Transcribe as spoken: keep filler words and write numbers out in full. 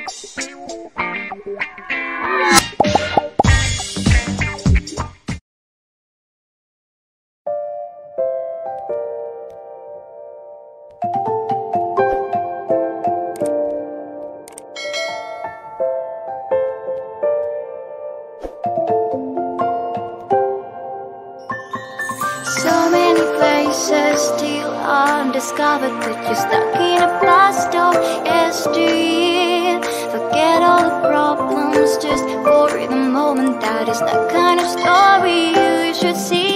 So many places still undiscovered, but you're stuck in a blast of yesteryear. Forget all the problems just for the moment. That is the kind of story you should see.